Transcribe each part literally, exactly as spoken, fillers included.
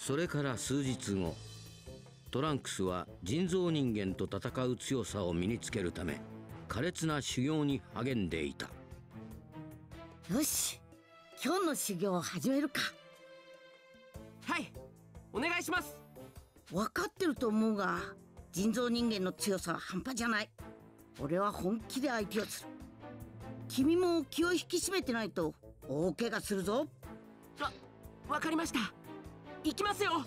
それから数日後、トランクスは人造人間と戦う強さを身につけるため苛烈な修行に励んでいた。 よし、今日の修行を始めるか。 はい、お願いします。 分かってると思うが、人造人間の強さは半端じゃない。俺は本気で相手をする。君も気を引き締めてないと大怪我するぞ。 わ、わかりました。行きますよ。ゴ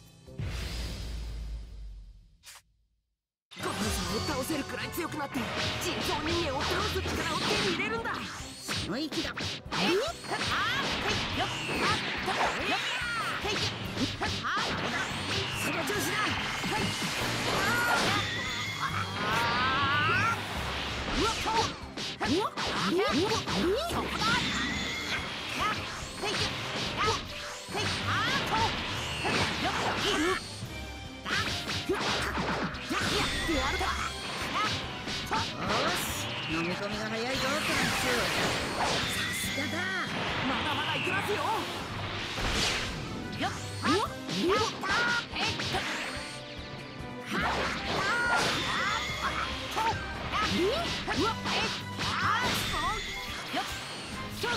ブさんを倒せるくらい強くなって人造人間を倒す力を手に入れるんだ。 その息だ。 えい、はっ、あー、よっ、はっ、よっ、へい、はっ、はっ、その調子だ。はい、あー、うわっ、うわっ、うわっ、そこだ。へい、はっ、へい、あーっと、よっ、いい、だ、やってやるか。 よし、飲み込みが早いぞトランクス。さすがだ。 まだまだいきますよ。よっ、はっ、やったー、えいっ、はっ、はっ、と、うわっ、えいっ、あー、そうよっ、しょっ、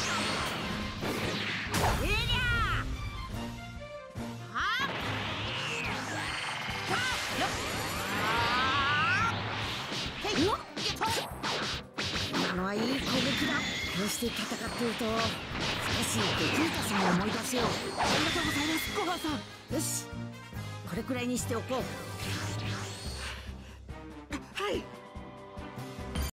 えりゃー、はっ、はっ、よっ、あー、へい、よっ、 今のはいい攻撃だ。こうして戦っていると少しベジータさんを思い出すよ。 ありがとうございます、ごはんさん。 よし、これくらいにしておこう。 はい。